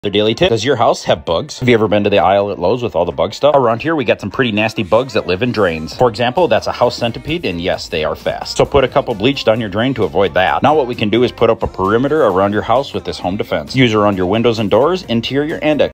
The daily tip: does your house have bugs? Have you ever been to the aisle at Lowe's with all the bug stuff? Around here, we got some pretty nasty bugs that live in drains. For example, that's a house centipede, and yes, they are fast. So put a couple bleach down your drain to avoid that. Now what we can do is put up a perimeter around your house with this home defense. Use around your windows and doors, interior and exterior.